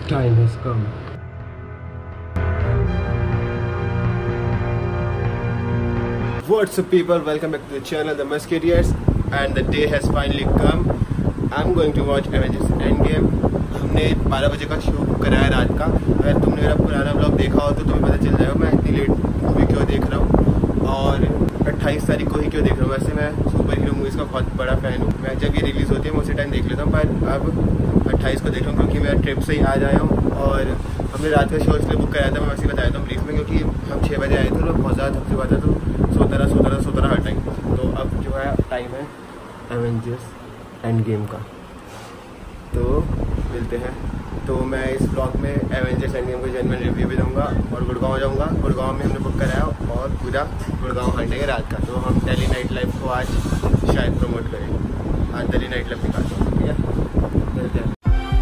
time has come. What's up people, welcome back to the channel The Musketeers and the day has finally come. I'm going to watch Avengers Endgame. हमने 12 बजे का show book कराया रात का। अगर तुमने मेरा पुराना ब्लॉग देखा हो तो तुम्हें पता चल जाएगा मैं इतनी लेट मूवी क्यों देख रहा हूँ और 28 तारीख को ही क्यों देख रहा हूँ। वैसे मैं सुपर हीरो मूवीज़ का बहुत बड़ा फ़ैन हूँ। मैं जब ये रिलीज़ होती है मैं उसी टाइम देख लेता हूँ, पर अब 28 को देख रहा हूँ क्योंकि मैं ट्रिप से ही आज आया हूँ और हमने रात का शो इसलिए बुक कराया था। मैं वैसे बताया था ब्रीफ में, क्योंकि हम 6 बजे आए थे तो बहुत ज़्यादा थक चुका था, तो सोता हर टाइम। तो अब जो है टाइम है एवेंजर्स एंड गेम का, तो मिलते हैं। तो मैं इस ब्लॉग में एवेंजर्स एंड गेम को जेन्युइन रिव्यू भी दूंगा और गुड़गांव जाऊंगा। गुड़गांव में हमने बुक कराया और पूरा गुड़गांव हटेंगे रात का। तो हम दिल्ली नाइट लाइफ को आज शायद प्रमोट करेंगे। आज दिल्ली नाइट लाइफ निकालते हैं, ठीक है, मिलते हैं।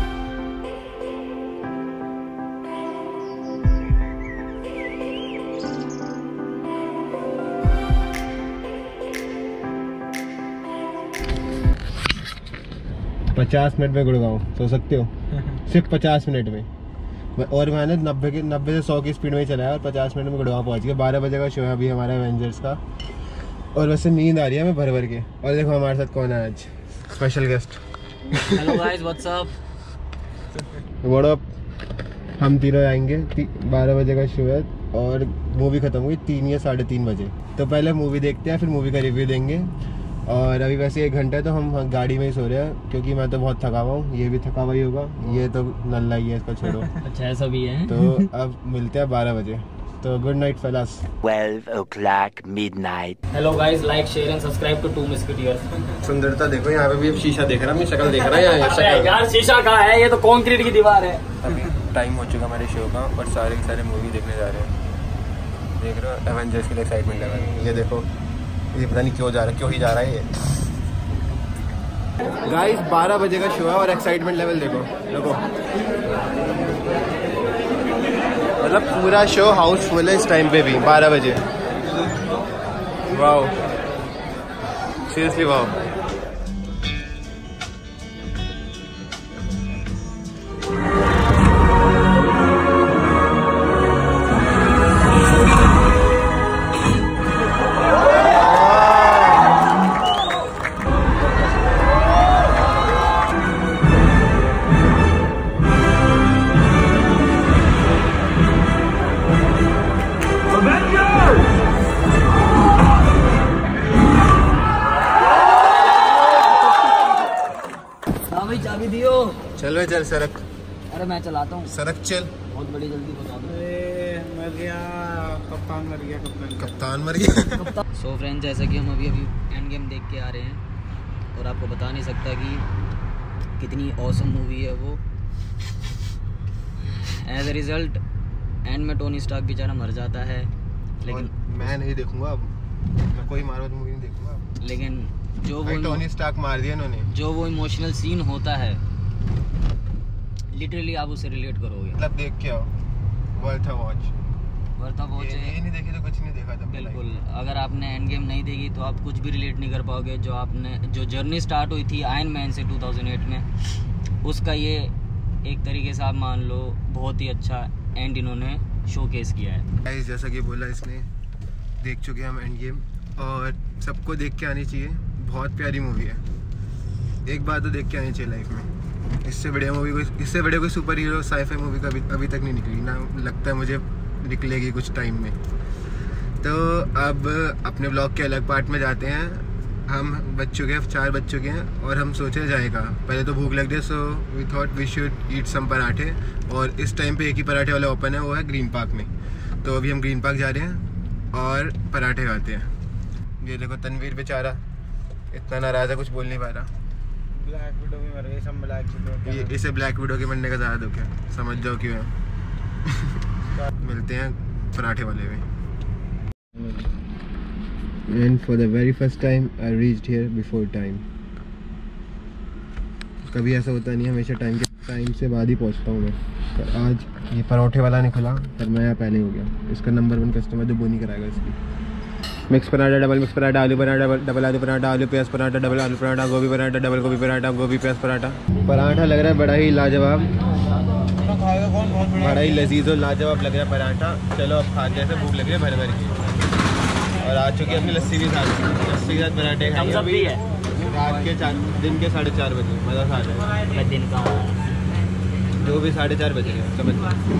$50 मिनट में गुड़गांव सो सकते हो, सिर्फ 50 मिनट में। और मैंने 90 से 100 की स्पीड में ही चलाया और 50 मिनट में गुड़गांव पहुंच गया। 12 बजे का शो है अभी हमारा एवेंजर्स का और वैसे नींद आ रही है हमें भर के। और देखो हमारे साथ कौन है आज, special guest. Hello guys, what's up, what up. हम तीनों आएंगे, 12 बजे का शो है और मूवी ख़त्म हुई 3 या 3:30 बजे। तो पहले मूवी देखते हैं, फिर मूवी का रिव्यू देंगे। और अभी वैसे 1 घंटा है तो हम गाड़ी में ही सो रहे हैं क्योंकि मैं तो बहुत थका हुआ हूँ, ये भी थका हुआ ही होगा, ये तो नल्ला ही है, इसको छोड़ो। अच्छा ऐसा भी है। तो अब मिलते हैं 12 बजे। तो good night fellas. 12 o'clock midnight। Hello guys, like share and subscribe to 2 Musketeers। सुंदरता देखो, यहाँ पे भी अब शीशा देख रहा है, अपनी शक्ल देख रहा है यहाँ। यार शीशा कहाँ है, ये तो कंक्रीट की दीवार है। अभी टाइम हो चुका हमारे शो का और सारे के सारे मूवी देखने जा रहे हैं। देख रहे हो एवेंजर्स के लिए एक्साइटमेंट है। ये देखो, ये पता नहीं क्यों जा रहा है, क्यों ही जा रहा है ये। गाइस 12 बजे का शो है और एक्साइटमेंट लेवल देखो। मतलब पूरा शो हाउसफुल है इस टाइम पे भी, 12 बजे। Wow, seriously wow. चाबी दियो। चल भाई चल, सरक। अरे मैं चलाता हूँ, सरक चल। बहुत बड़ी जल्दी बता दो। मर गया कप्तान, मर गया कप्तान मर गया। सो फ्रेंड्स, जैसा कि हम अभी एंड गेम देख के आ रहे हैं और आपको बता नहीं सकता कि कितनी ऑसम मूवी है वो। एज अ रिजल्ट एंड में टोनी स्टार्क बेचारा मर जाता है, लेकिन मैं नहीं देखूंगा अब, मैं कोई मार्वल मूवी नहीं देखूंगा। लेकिन जो वो टोनी स्टार्क मार दिया इन्होंने, जो वो इमोशनल सीन होता है, लिटरली आप उसे रिलेट करोगे। मतलब देख के आओ, वर्थ अ वॉच। ये नहीं देखी तो कुछ नहीं देखा था बिल्कुल। अगर आपने एंड गेम नहीं देखी तो आप कुछ भी रिलेट नहीं कर पाओगे। जो जर्नी स्टार्ट हुई थी आयरन मैन से 2008 में, उसका ये एक तरीके से आप मान लो बहुत ही अच्छा एंड इन्होंने शोकेस किया है। गाइस जैसा कि बोला इसने, देख चुके हम एंड गेम और सबको देख के आनी चाहिए। बहुत प्यारी मूवी है, एक बार तो देख के आनी चाहिए लाइफ में। इससे बड़े कोई सुपर हीरो साइफाई मूवी का अभी तक नहीं निकली ना, लगता है मुझे निकलेगी कुछ टाइम में। तो अब अपने ब्लॉग के अलग पार्ट में जाते हैं। हम 4 बज चुके हैं और हम सोचे जाएगा, पहले तो भूख लग रही है, so we thought we should eat some पराठे। और इस टाइम पे एक ही पराठे वाला ओपन है, वो है ग्रीन पार्क में। तो अभी हम ग्रीन पार्क जा रहे हैं और पराठे खाते हैं। ये देखो तनवीर बेचारा इतना नाराज़ है, कुछ बोल नहीं पा रहा। ब्लैक विडो भी मर गई, सब ब्लैक विडो। इसे ब्लैक विडो के मरने का ज़्यादा दुख है, समझ जाओ क्यों है। मिलते हैं पराठे वाले में। And for the very first time I reached here before time। कभी ऐसा होता नहीं, हमेशा टाइम से बाद ही पहुंचता हूँ मैं। पर आज ये पराठे वाला नहीं खुला, पर मैं यहाँ पहले हो गया। इसका नंबर 1 कस्टमर जो बोनी कराएगा इसकी। Mix paratha, double mix paratha, aloo paratha, double आलू पराठा, आलू प्याज पराठा, डबल आलू पराठा, गोभी पराठा, डबल गोभी पराठा, गोभी प्याज पराठा। पराठा लग रहा है बड़ा ही लाजवाब। पराठा खाएगा कौन? बहुत बड़ा ही लजीज और लाजवाब लग रहा है पराठा। चलो अब खाते हैं, भूख लग रही है भर भर की। और आ चुकी है अपनी लस्सी भी साथ, लस्सी के साथ पराठे खाएंगे अभी रात के दिन के 4:30 बजे। मज़ा आ रहा है दिन का जो भी 4:30 बजे समझ।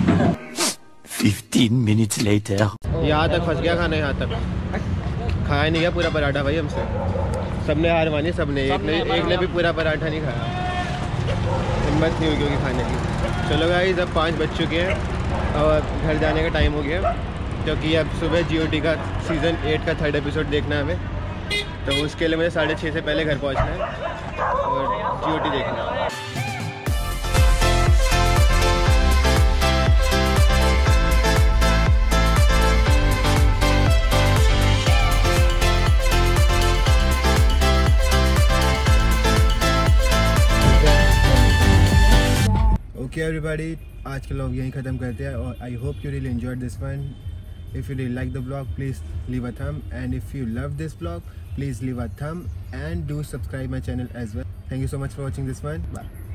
15 minutes later. यहाँ तक फंस गया खाना, यहाँ तक खाया नहीं गया पूरा पराठा भाई हमसे। सबने हार मानी, सबने एक ने भी पूरा पराठा नहीं खाया, हिम्मत नहीं हुई क्योंकि खाने की। चलो गाइस अब 5 बज चुके हैं और घर जाने का टाइम हो गया, क्योंकि अब सुबह GOT का सीज़न 8 का 3rd एपिसोड देखना है हमें। तो उसके लिए मुझे 6:30 से पहले घर पहुंचना है और GOT देखना है। ओके एवरीबॉडी, आज के व्लॉग यहीं ख़त्म करते हैं और I hope you really enjoyed this one. If you really like the vlog please leave a thumb, and if you love this vlog please leave a thumb and do subscribe my channel as well. Thank you so much for watching this one. Bye.